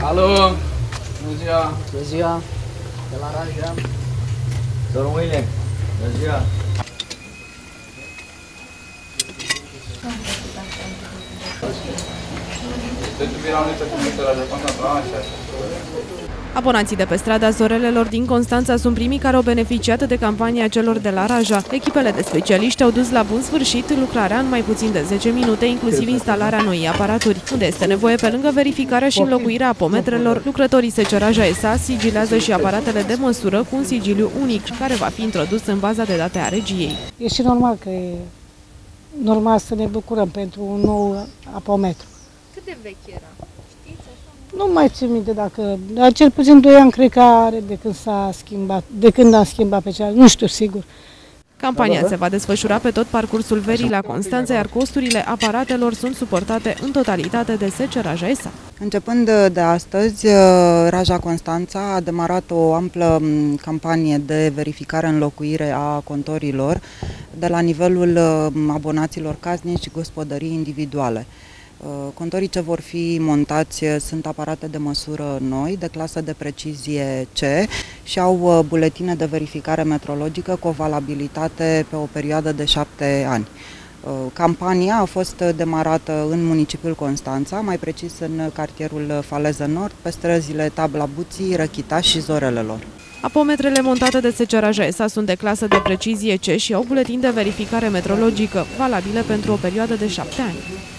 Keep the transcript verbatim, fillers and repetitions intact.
Alo! Bună ziua! Bună ziua! De la Raja. Domnul William, bună ziua! Abonații de pe strada Zorelelor din Constanța sunt primii care au beneficiat de campania celor de la Raja. Echipele de specialiști au dus la bun sfârșit lucrarea în mai puțin de zece minute, inclusiv instalarea noii aparaturi. Unde este nevoie, pe lângă verificarea și înlocuirea apometrelor, lucrătorii S C Raja S A sigilează și aparatele de măsură cu un sigiliu unic, care va fi introdus în baza de date a regiei. E și normal că e normal să ne bucurăm pentru un nou apometru. Cât de vechi era? Nu mai țin minte dacă, dar cel puțin doi ani cred că are de când s-a schimbat, de când am schimbat pe cea, nu știu sigur. Campania se va desfășura pe tot parcursul verii la Constanța, iar costurile aparatelor sunt suportate în totalitate de S C Raja S A. Începând de astăzi, Raja Constanța a demarat o amplă campanie de verificare înlocuire a contorilor de la nivelul abonaților casnici și gospodării individuale. Contorii ce vor fi montați sunt aparate de măsură noi, de clasă de precizie C și au buletine de verificare metrologică cu o valabilitate pe o perioadă de șapte ani. Campania a fost demarată în municipiul Constanța, mai precis în cartierul Faleză Nord, pe străzile Tabla Buții, Răchita și Zorelelor. Apometrele montate de S C Raja S A sunt de clasă de precizie C și au buletin de verificare metrologică, valabile pentru o perioadă de șapte ani.